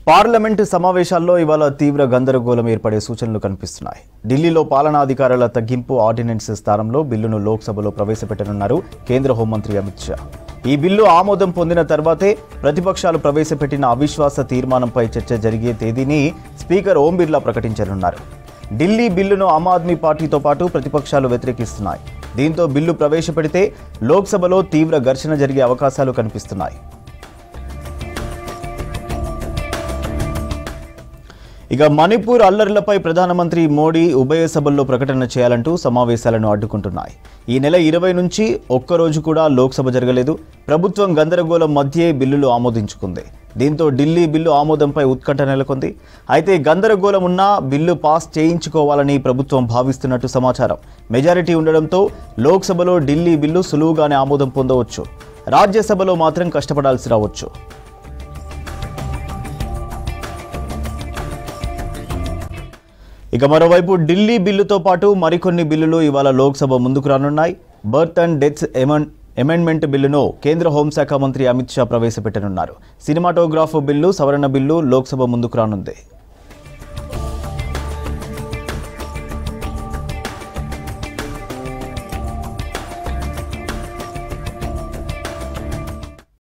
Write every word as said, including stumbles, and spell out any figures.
Parliament సమావేశాల్లో ఇవాళ తీవ్ర గందరగోళం ఏర్పడే సూచనలు కనిపిస్తున్నాయి. ఢిల్లీలో పాలనాధికారాల తగ్గింపు ఆర్డినెన్స్ స్థానంలో బిల్లును లోక్సభలో ప్రవేశపెట్టనున్నారు కేంద్ర హోంమంత్రి అమిత్ షా. ఈ బిల్లు ఆమోదం పొందిన తర్వాతే ప్రతిపక్షాలు ప్రవేశపెట్టిన అవిశ్వాస తీర్మానంపై చర్చ జరిగే తేదీని స్పీకర్ ఓం బిర్లా ప్రకటించనున్నారు. ఢిల్లీ బిల్లును ఆమ్ ఆద్మీ పార్టీతో పాటు ప్రతిపక్షాలు వ్యతిరేకిస్తున్నాయి. దీంతో బిల్లు ప్రవేశపెడితే లోక్సభలో తీవ్ర ఘర్షణ జరిగే అవకాశాలు కనిపిస్తున్నాయి. ఇక మణిపూర్ అల్లర్లపై ప్రధానమంత్రి మోడీ ఉభయ సభల్లో ప్రకటన చేయాలంటూ సమావేశాలను అడ్డుకుంటున్నాయి. ఈ నెల ఇరవై నుంచి ఒక్కరోజు కూడా లోక్సభ జరగలేదు. ప్రభుత్వం గందరగోళం మధ్యే బిల్లులు ఆమోదించుకుంది. దీంతో ఢిల్లీ బిల్లు ఆమోదంపై ఉత్కంఠ నెలకొంది. అయితే గందరగోళం ఉన్నా బిల్లు పాస్ చేయించుకోవాలని ప్రభుత్వం భావిస్తున్నట్టు సమాచారం. మెజారిటీ ఉండడంతో లోక్సభలో ఢిల్లీ బిల్లు సులువుగానే ఆమోదం పొందవచ్చు. రాజ్యసభలో మాత్రం కష్టపడాల్సి రావచ్చు. ఇక మరోవైపు ఢిల్లీ బిల్లుతో పాటు మరికొన్ని బిల్లులు ఇవాళ లోక్సభ ముందుకు రానున్నాయి. బర్త్ అండ్ డెత్స్ అమెండ్మెంట్ బిల్లును కేంద్ర హోంశాఖ మంత్రి అమిత్ షా ప్రవేశపెట్టనున్నారు. సినిమాటోగ్రాఫ్ బిల్లు, సవరణ బిల్లు లోక్సభ ముందుకు రానుంది.